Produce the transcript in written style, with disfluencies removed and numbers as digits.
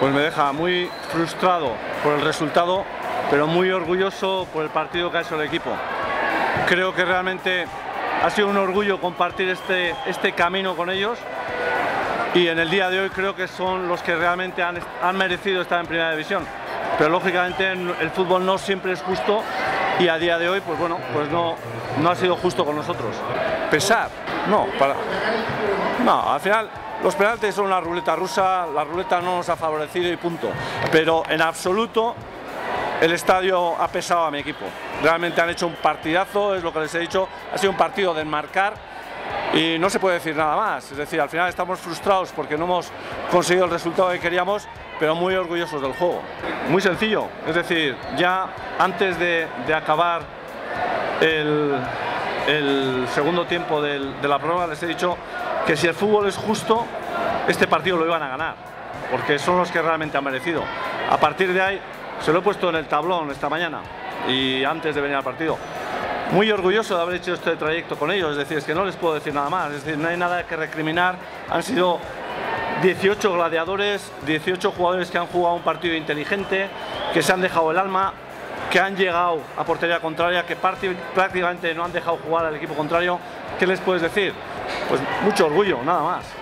Pues me deja muy frustrado por el resultado, pero muy orgulloso por el partido que ha hecho el equipo. Creo que realmente ha sido un orgullo compartir este camino con ellos, y en el día de hoy creo que son los que realmente han merecido estar en Primera División. Pero lógicamente el fútbol no siempre es justo, y a día de hoy pues bueno, pues no ha sido justo con nosotros. Pesar, no, al final los penaltis son una ruleta rusa, la ruleta no nos ha favorecido y punto. Pero en absoluto el estadio ha pesado a mi equipo. Realmente han hecho un partidazo, es lo que les he dicho, ha sido un partido de enmarcar y no se puede decir nada más. Es decir, al final estamos frustrados porque no hemos conseguido el resultado que queríamos, pero muy orgullosos del juego. Muy sencillo, es decir, ya antes de acabar el segundo tiempo de la prórroga les he dicho que si el fútbol es justo, este partido lo iban a ganar, porque son los que realmente han merecido. A partir de ahí, se lo he puesto en el tablón esta mañana y antes de venir al partido. Muy orgulloso de haber hecho este trayecto con ellos, es decir, es que no les puedo decir nada más, es decir, no hay nada que recriminar. Han sido 18 gladiadores, 18 jugadores que han jugado un partido inteligente, que se han dejado el alma, que han llegado a portería contraria, que prácticamente no han dejado jugar al equipo contrario. ¿Qué les puedes decir? Pues mucho orgullo, nada más.